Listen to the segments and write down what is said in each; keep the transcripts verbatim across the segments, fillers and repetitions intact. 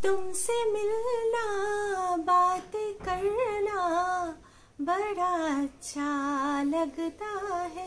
तुमसे मिलना बात करना बड़ा अच्छा लगता है।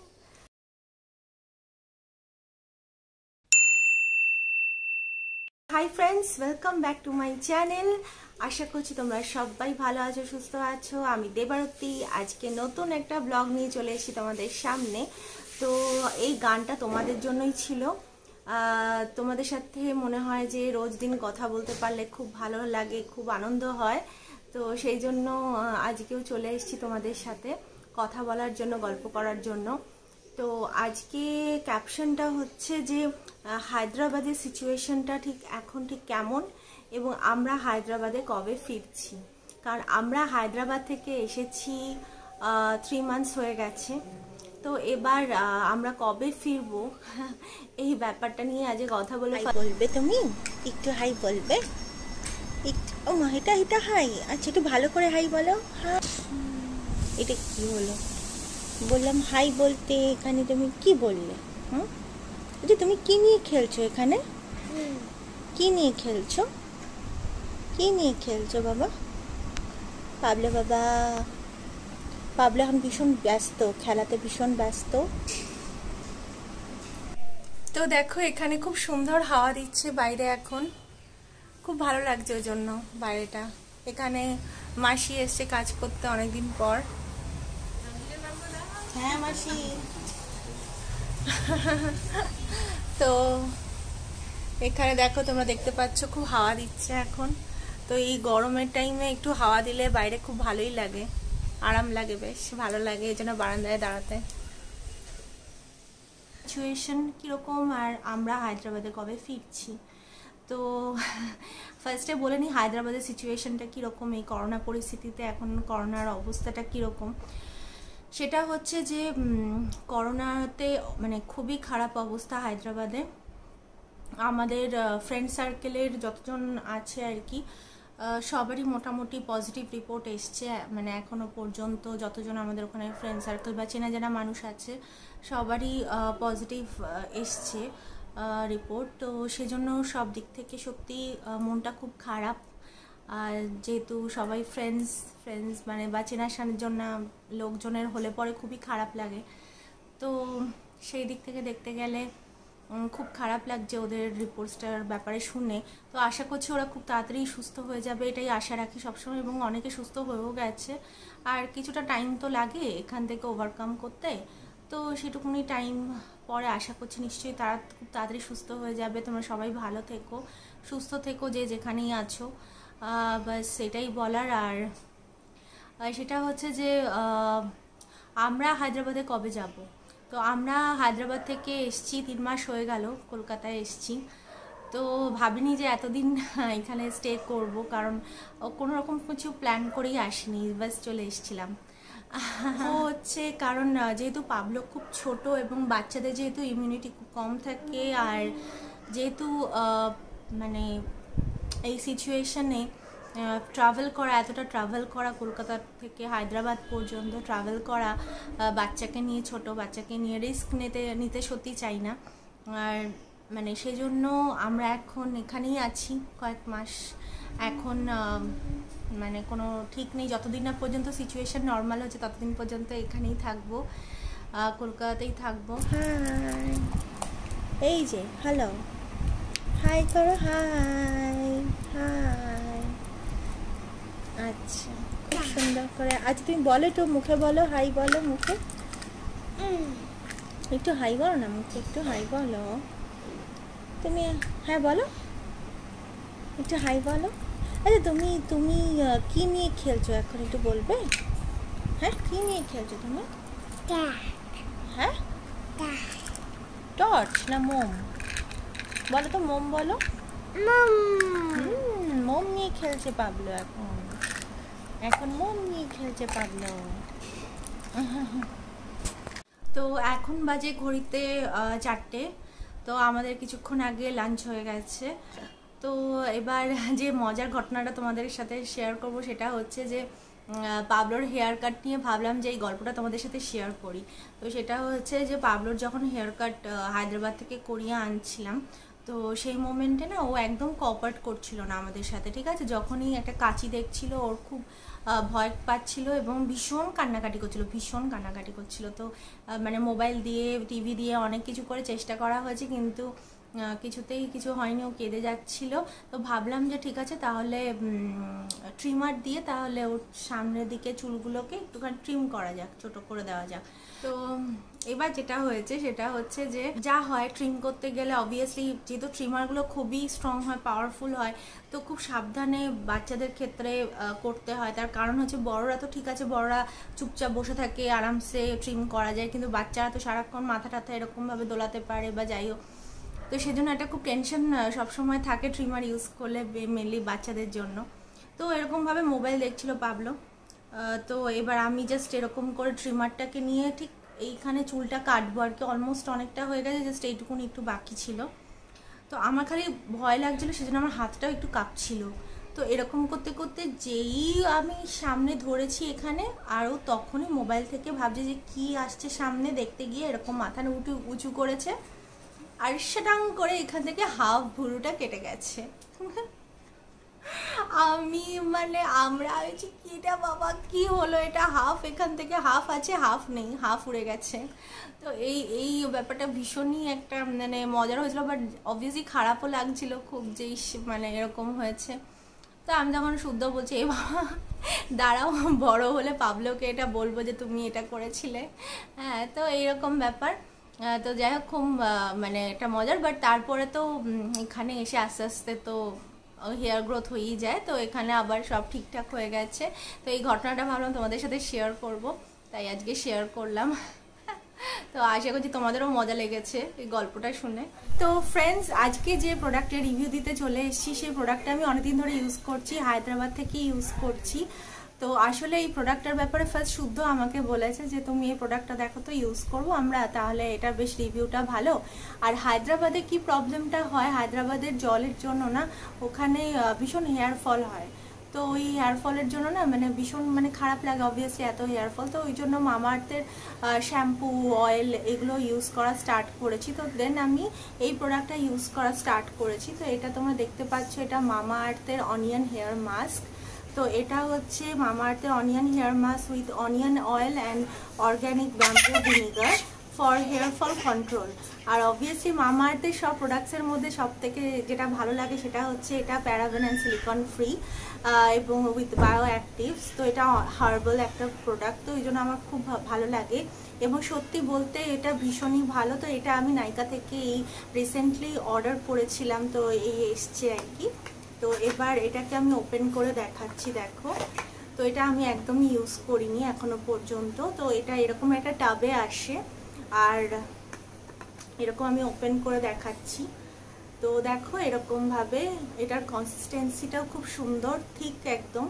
Hi friends, welcome back to my channel. आशा করছি তোমরা সবাই ভালো আছো, সুস্থ আছো। আমি দেবারতী আজকে নতুন একটা ব্লগ নিয়ে চলে এসেছি তোমাদের সামনে। তো এই গানটা তোমাদের জন্যই ছিল। তোমাদের সাথে মনে হয় যে রোজ দিন কথা বলতে পারলে খুব ভালো লাগে, খুব আনন্দ হয়। তো সেই জন্য আজকেও চলে এসেছি তোমাদের সাথে কথা বলার জন্য, গল্প করার জন্য। তো আজকে ক্যাপশনটা হচ্ছে যে হায়দ্রাবাদের সিচুয়েশনটা ঠিক এখন ঠিক কেমন এবং আমরা হায়দ্রাবাদে কবে ফিরছি। কারণ আমরা হায়দ্রাবাদ থেকে এসেছি থ্রি মান্থস হয়ে গেছে। তো এবার আমরা কবে ফিরবো এই ব্যাপারটা নিয়ে আজ কথা বলে। বলবে তুমি একটু হাই বলবে? একটু ও মা, এটা এটা হাই। আচ্ছা, একটু ভালো করে হাই বলো। হ্যাঁ, এটা কি হলো? বললাম হাই বলতে, এখানে তুমি কি বললে? হুম, যে তুমি কি নিয়ে খেলছো এখানে? কি নিয়ে খেলছো? কি নিয়ে খেলছো বাবা? পাবলো বাবা, পাবলো এখন ভীষণ ব্যস্ত, খেলাতে ভীষণ ব্যস্ত। তো দেখো এখানে খুব সুন্দর হাওয়া দিচ্ছে বাইরে, এখন খুব ভালো লাগছে ওই জন্য বাইরেটা। এখানে মাসি এসছে কাজ করতে অনেকদিন পর। হ্যাঁ মাসি। তো এখানে দেখো, তোমরা দেখতে পাচ্ছ খুব হাওয়া দিচ্ছে এখন। তো এই গরমের টাইমে একটু হাওয়া দিলে বাইরে খুব ভালোই লাগে, আরাম লাগে, বেশ ভালো লাগে। এই জন্য বারান্দায় দাঁড়াতে। সিচুয়েশন কীরকম আর আমরা হায়দ্রাবাদে কবে ফিরছি। তো ফার্স্টে বলে নিই হায়দ্রাবাদের সিচুয়েশনটা কীরকম এই করোনা পরিস্থিতিতে। এখন করোনার অবস্থাটা কীরকম সেটা হচ্ছে যে করোনাতে মানে খুবই খারাপ অবস্থা হায়দ্রাবাদে। আমাদের ফ্রেন্ড সার্কেলের যতজন আছে আর কি, সবারই মোটামুটি পজিটিভ রিপোর্ট এসছে। মানে এখনো পর্যন্ত যতজন আমাদের ওখানে ফ্রেন্ড সার্কেল বা চেনা জানা মানুষ আছে সবারই পজিটিভ এসছে রিপোর্ট। তো সেজন্য সব দিক থেকে সত্যি মনটা খুব খারাপ। আর যেহেতু সবাই ফ্রেন্ডস ফ্রেন্ডস মানে বা চেনাশানের জন্য লোকজনের হলে পরে খুবই খারাপ লাগে। তো সেই দিক থেকে দেখতে গেলে খুব খারাপ লাগছে ওদের রিপোর্টসটার ব্যাপারে শুনে। তো আশা করছি ওরা খুব তাড়াতাড়ি সুস্থ হয়ে যাবে, এটাই আশা রাখি সবসময়। এবং অনেকে সুস্থ হয়েও গেছে, আর কিছুটা টাইম তো লাগে এখান থেকে ওভারকাম করতে। তো সেটুকুনি টাইম পরে আশা করছি নিশ্চয়ই তারা খুব তাড়াতাড়ি সুস্থ হয়ে যাবে। তোমরা সবাই ভালো থেকো, সুস্থ থেকো, যে যেখানেই আছো। বাস সেটাই বলার। আর সেটা হচ্ছে যে আমরা হায়দ্রাবাদে কবে যাব। তো আমরা হায়দ্রাবাদ থেকে এসছি, তিন মাস হয়ে গেল কলকাতায় এসছি। তো ভাবিনি যে এতদিন এখানে স্টে করব, কারণ কোনো রকম কিছু প্ল্যান করেই আসিনি, বাস চলে এসেছিলাম। হচ্ছে কারণ যেহেতু পাবলো খুব ছোট এবং বাচ্চাদের যেহেতু ইমিউনিটি খুব কম থাকে, আর যেহেতু মানে এই সিচুয়েশনে ট্রাভেল করা, এতটা ট্রাভেল করা কলকাতা থেকে হায়দ্রাবাদ পর্যন্ত ট্রাভেল করা বাচ্চাকে নিয়ে, ছোট বাচ্চাকে নিয়ে রিস্ক নিতে নিতে সত্যি চাই না। আর মানে সেজন্য আমরা এখন এখানেই আছি কয়েক মাস। এখন মানে কোনো ঠিক নেই, যতদিন না পর্যন্ত সিচুয়েশন নর্মাল হচ্ছে ততদিন পর্যন্ত এখানেই থাকবো, কলকাতাতেই থাকবো। হাই, এই যে হ্যালো, হাই করো, হাই হাই। আচ্ছা, খুব সুন্দর করে আজ তুমি বলো, একটু মুখে বলো, হাই বলো মুখে, একটু হাই বলো না মুখে, একটু হাই বলো তুমি। হ্যাঁ বলো, একটু হাই বলো। আচ্ছা, তুমি তুমি কি নিয়ে খেলছো এখন একটু বলবে? হ্যাঁ, কি নিয়ে খেলছো তুমি? হ্যাঁ, টর্চ না মোম? বলো তো, মোম বলো। মোম নিয়ে খেলছে পাবলো এখন, এখন মোম নিয়ে খেলছে পাবলো। তো এখন বাজে ঘড়িতে চারটে। তো আমাদের কিছুক্ষণ আগে লাঞ্চ হয়ে গেছে। তো এবার যে মজার ঘটনাটা তোমাদের সাথে শেয়ার করব সেটা হচ্ছে যে পাবলোর হেয়ার কাট নিয়ে ভাবলাম যে এই গল্পটা তোমাদের সাথে শেয়ার করি। তো সেটা হচ্ছে যে পাবলোর যখন হেয়ার কাট হায়দ্রাবাদ থেকে করিয়ে আনছিলাম, তো সেই মোমেন্টে না ও একদম কোঅপারেট করছিল না আমাদের সাথে, ঠিক আছে। যখনই একটা কাঁচি দেখছিল ওর খুব ভয় পাচ্ছিল এবং ভীষণ কান্নাকাটি করছিল, ভীষণ কান্নাকাটি করছিল। তো মানে মোবাইল দিয়ে টিভি দিয়ে অনেক কিছু করে চেষ্টা করা হয়েছে, কিন্তু কিছুতেই কিছু হয়নি, ও কেঁদে যাচ্ছিল। তো ভাবলাম যে ঠিক আছে তাহলে ট্রিমার দিয়ে তাহলে ওর সামনের দিকে চুলগুলোকে একটুখানি ট্রিম করা যাক, ছোট করে দেওয়া যাক। তো এবার যেটা হয়েছে সেটা হচ্ছে যে যা হয় ট্রিম করতে গেলে অবভিয়াসলি যেহেতু ট্রিমারগুলো খুবই স্ট্রং হয়, পাওয়ারফুল হয়, তো খুব সাবধানে বাচ্চাদের ক্ষেত্রে করতে হয়। তার কারণ হচ্ছে বড়রা তো ঠিক আছে, বড়রা চুপচাপ বসে থাকে, আরামসে ট্রিম করা যায়, কিন্তু বাচ্চারা তো সারাক্ষণ মাথা টাথা এরকমভাবে দোলাতে পারে বা যাই হোক। তো সেজন্য একটা খুব টেনশন সবসময় থাকে ট্রিমার ইউজ করলে, মেনলি বাচ্চাদের জন্য। তো এরকমভাবে মোবাইল দেখছিল পাবলো। তো এবার আমি জাস্ট এরকম করে ট্রিমারটাকে নিয়ে ঠিক এইখানে চুলটা কাটবো আর কি, অলমোস্ট অনেকটা হয়ে গেছে, জাস্ট এইটুকুনি একটু বাকি ছিল। তো আমার খালি ভয় লাগছিলো, সেজন্য আমার হাতটাও একটু কাঁপছিল। তো এরকম করতে করতে যেই আমি সামনে ধরেছি এখানে, আরও তখনই মোবাইল থেকে ভাবছি যে কি আসছে সামনে, দেখতে গিয়ে এরকম মাথা উঁচু উঁচু করেছে আর সেটাং করে এখান থেকে হাফ ভুরুটা কেটে গেছে। আমি মানে আমরা হয়েছি কি এটা বাবা, কি হলো এটা, হাফ এখান থেকে হাফ আছে, হাফ নেই, হাফ উড়ে গেছে। তো এই এই ব্যাপারটা ভীষণই একটা মানে মজার হয়েছিল, বাট অবভিয়াসলি খারাপও লাগছিল খুব, যেই মানে এরকম হয়েছে। তো আমি তখন শুদ্ধ বলছি এ বাবা দাঁড়াও, বড় হলে পাবলোকে এটা বলবো যে তুমি এটা করেছিলে। হ্যাঁ, তো এইরকম ব্যাপার। তো যাই হোক খুব মানে এটা মজার, বাট তারপরে তো এখানে এসে আস্তে আস্তে তো হেয়ার গ্রোথ হয়েই যায়, তো এখানে আবার সব ঠিকঠাক হয়ে গেছে। তো এই ঘটনাটা ভাবলাম তোমাদের সাথে শেয়ার করব, তাই আজকে শেয়ার করলাম। তো আশা করছি তোমাদেরও মজা লেগেছে এই গল্পটা শুনে। তো ফ্রেন্ডস, আজকে যে প্রোডাক্টের রিভিউ দিতে চলে এসেছি, সেই প্রোডাক্টটা আমি অনেকদিন ধরে ইউজ করছি, হায়দ্রাবাদ থেকে ইউজ করছি। তো আসলে এই প্রোডাক্টটার ব্যাপারে ফার্স্ট শুদ্ধ আমাকে বলেছে যে তুমি এই প্রোডাক্টটা দেখো তো ইউজ করবো আমরা, তাহলে এটা বেশ রিভিউটা ভালো। আর হায়দ্রাবাদে কি প্রবলেমটা হয়, হায়দ্রাবাদের জলের জন্য না ওখানে ভীষণ হেয়ার ফল হয়। তো ওই হেয়ার ফলের জন্য না মানে ভীষণ মানে খারাপ লাগে অবভিয়াসলি এত হেয়ার ফল। তো ওই জন্য মামাআর্থের শ্যাম্পু, অয়েল এগুলো ইউজ করা স্টার্ট করেছি। তো দেন আমি এই প্রোডাক্টটা ইউজ করা স্টার্ট করেছি। তো এটা তোমরা দেখতে পাচ্ছ, এটা মামাআর্থের অনিয়ন হেয়ার মাস্ক। তো এটা হচ্ছে মামাআর্থের onion hair mask with onion oil and organic bamboo vinegar for hair fall control. আর অবভিয়াসলি মামাআর্থের সব প্রোডাক্টসের মধ্যে সব থেকে যেটা ভালো লাগে সেটা হচ্ছে এটা প্যারাবেন অ্যান্ড সিলিকন ফ্রি এবং উইথ বায়ো অ্যাক্টিভস। তো এটা হার্বাল একটা প্রোডাক্ট, তো এই জন্য আমার খুব ভালো লাগে এবং সত্যি বলতে এটা ভীষণই ভালো। তো এটা আমি নাইকা থেকে এই রিসেন্টলি অর্ডার করেছিলাম, তো এই এসছে আর কি। তো এবার এটাকে আমি ওপেন করে দেখাচ্ছি, দেখো। তো এটা আমি একদমই ইউজ করিনি এখনো পর্যন্ত। তো এটা এরকম একটা টাবে আসে, আর এরকম আমি ওপেন করে দেখাচ্ছি। তো দেখো এরকমভাবে এটার কনসিস্টেন্সিটাও খুব সুন্দর, ঠিক একদম,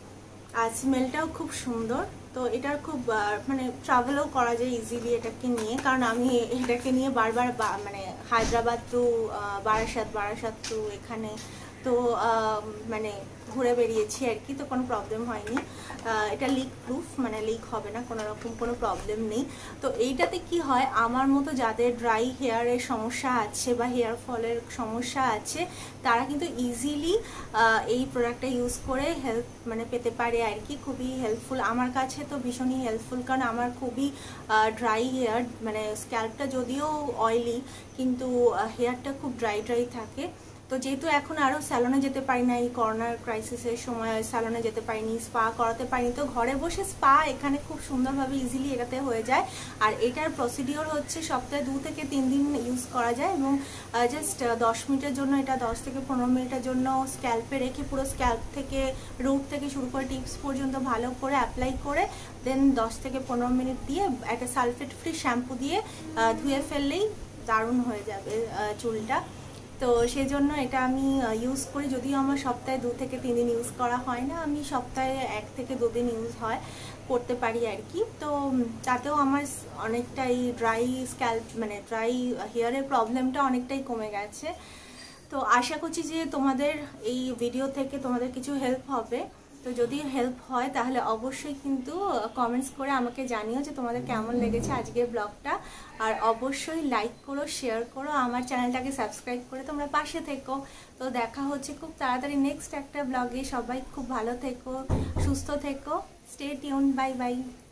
আর স্মেলটাও খুব সুন্দর। তো এটার খুব মানে ট্রাভেলও করা যায় ইজিলি এটাকে নিয়ে, কারণ আমি এটাকে নিয়ে বারবার মানে হায়দ্রাবাদ টু বারাসাত, বারাসাত টু এখানে তো মানে ঘুরে বেরিয়েছি আর কি, তো কোনো প্রবলেম হয়নি। এটা লিক প্রুফ, মানে লিক হবে না, কোনো রকম কোনো প্রবলেম নেই। তো এইটাতে কি হয়, আমার মতো যাদের ড্রাই হেয়ারের সমস্যা আছে বা হেয়ার ফলের সমস্যা আছে, তারা কিন্তু ইজিলি এই প্রোডাক্টটা ইউজ করে হেল্প মানে পেতে পারে আর কি, খুবই হেল্পফুল। আমার কাছে তো ভীষণই হেল্পফুল, কারণ আমার খুবই ড্রাই হেয়ার, মানে স্ক্যাল্পটা যদিও অয়েলি কিন্তু হেয়ারটা খুব ড্রাই ড্রাই থাকে। তো যেহেতু এখন আরও স্যালনে যেতে পারি না, এই করোনার ক্রাইসিসের সময় স্যালনে যেতে পারিনি, স্পা করাতে পারিনি, তো ঘরে বসে স্পা এখানে খুব সুন্দরভাবে ইজিলি এটাতে হয়ে যায়। আর এটার প্রসিডিওর হচ্ছে সপ্তাহে দু থেকে তিন দিন ইউজ করা যায় এবং জাস্ট দশ মিনিটের জন্য, এটা দশ থেকে পনেরো মিনিটের জন্য স্ক্যাল্পে রেখে পুরো স্ক্যাল্প থেকে রুট থেকে শুরু করে টিপস পর্যন্ত ভালো করে অ্যাপ্লাই করে দেন দশ থেকে পনেরো মিনিট দিয়ে একটা সালফেট ফ্রি শ্যাম্পু দিয়ে ধুয়ে ফেললেই দারুণ হয়ে যাবে চুলটা। তো সেজন্য এটা আমি ইউজ করি, যদিও আমার সপ্তাহে দু থেকে তিন দিন ইউজ করা হয় না, আমি সপ্তাহে এক থেকে দুদিন ইউজ হয় করতে পারি আর কি। তো তাতেও আমার অনেকটাই ড্রাই স্ক্যাল্প মানে ড্রাই হেয়ারের প্রবলেমটা অনেকটাই কমে গেছে। তো আশা করছি যে তোমাদের এই ভিডিও থেকে তোমাদের কিছু হেল্প হবে। তো তো যদি হেল্প হয় তাহলে অবশ্যই কিন্তু কমেন্টস করে আমাকে জানিও যে তোমাদের কেমন লেগেছে আজকের ব্লগটা। আর অবশ্যই লাইক করো, শেয়ার করো, আমার চ্যানেলটাকে সাবস্ক্রাইব করে তোমরা পাশে থেকো। তো দেখা হচ্ছে খুব তাড়াতাড়ি নেক্সট একটা ব্লগে। সবাই খুব ভালো থেকো, সুস্থ থেকো, স্টে টিউন, বাই বাই।